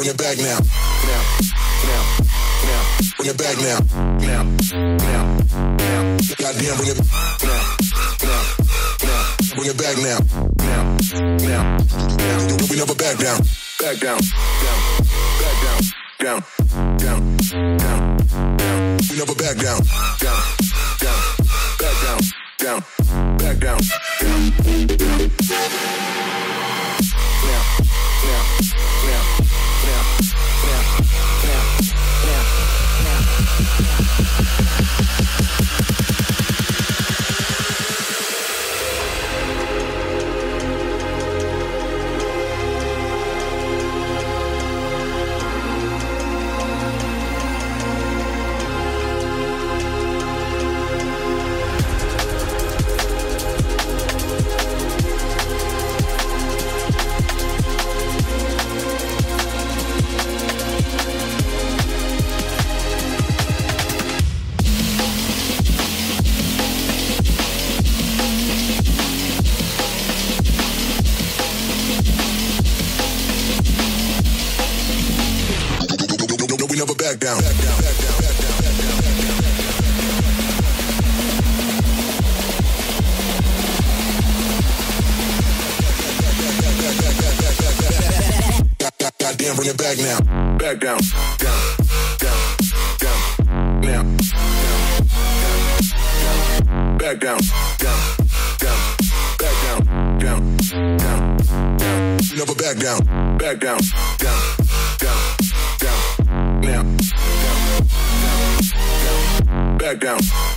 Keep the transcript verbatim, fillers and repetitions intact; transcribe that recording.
bring it back now. Now, now, now, bring it back now. Now, now, now. Goddamn, bring it now, now, now. Bring it back now. Now, now, now. We never back down. Back down, down, back down, down, down, down, down. We never back down. Down, down, back down, down, back down, down, down. Now, now, now, now, now, now, now, now. Back down. Back down. Back down. Back down. Goddamn, bring it back now. Back down. Down. Down. Down. Now. Back down. Down. Down. Back down. Down. Down. Down. You never back down. Back down. Down. Down. Down. Now, down, down, down, back down.